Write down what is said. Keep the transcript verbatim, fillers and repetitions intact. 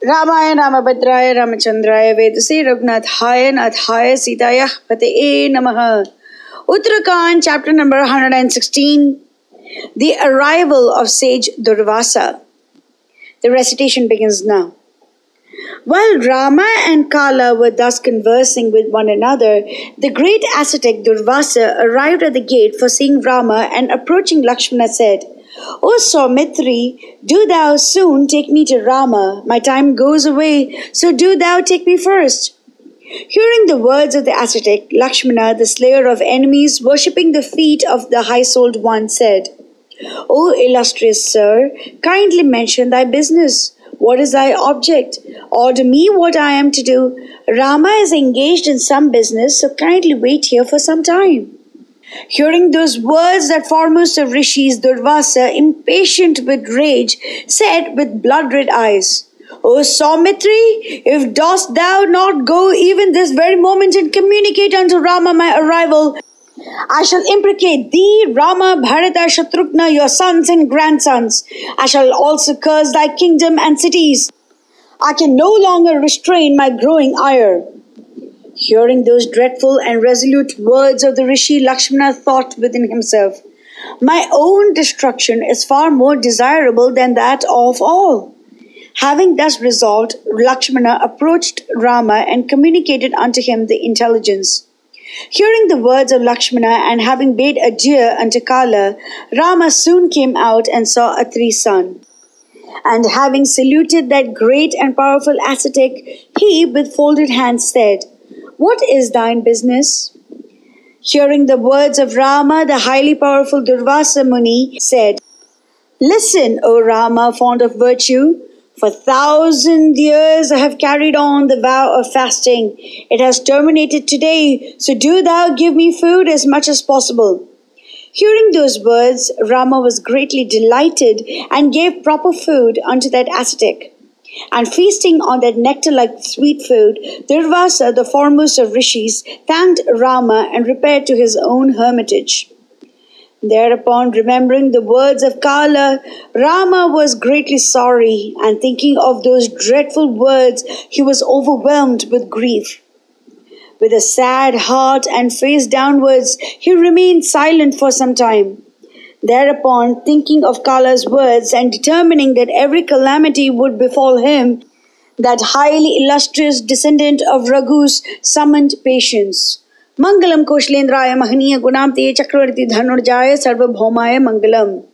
रामाय रामभद्राय रामचंद्राय वेदसे रघुनाथाय नाथाय सीतायाः पतये नमः. Uttarakhand, chapter number one hundred sixteen, the arrival of sage Durvasa. The recitation begins now. While Rama and Kala were thus conversing with one another, the great ascetic Durvasa arrived at the gate for seeing Rama and approaching Lakshmana said, "O Saumitri, do thou soon take me to Rama. My time goes away, so do thou take me first." Hearing the words of the ascetic, Lakshmana, the slayer of enemies, worshipping the feet of the high-souled one, said, "O illustrious sir, kindly mention thy business. What is thy object? Order me what I am to do. Rama is engaged in some business, so kindly wait here for some time." Hearing those words, that foremost of rishis, Durvasa, impatient with rage, said with blood-red eyes, "O Saumitri, if dost thou not go even this very moment and communicate unto Rama my arrival, I shall imprecate thee, Rama, Bharata, Shatrughna, your sons and grandsons. I shall also curse thy kingdom and cities. I can no longer restrain my growing ire." Hearing those dreadful and resolute words of the rishi, Lakshmana thought within himself, "My own destruction is far more desirable than that of all." Having thus resolved, Lakshmana approached Rama and communicated unto him the intelligence. Hearing the words of Lakshmana and having bade adieu unto Kala, Rama soon came out and saw Atri's son. And having saluted that great and powerful ascetic, he with folded hands said, "What is thine business?" Hearing the words of Rama, the highly powerful Durvasa Muni said, "Listen, O Rama, fond of virtue. For thousand years I have carried on the vow of fasting. It has terminated today, so do thou give me food as much as possible." Hearing those words, Rama was greatly delighted and gave proper food unto that ascetic. And feasting on that nectar-like sweet food, Durvasa, the foremost of rishis, thanked Rama and repaired to his own hermitage. Thereupon, remembering the words of Kala, Rama was greatly sorry, and thinking of those dreadful words, he was overwhelmed with grief. With a sad heart and face downwards, he remained silent for some time. Thereupon, thinking of Kala's words and determining that every calamity would befall him, that highly illustrious descendant of Raghus summoned patience. Mangalam Koshalendraya Mahaniya Gunamte Chakravarti Dhanurjaya Sarvabhaumaya Mangalam.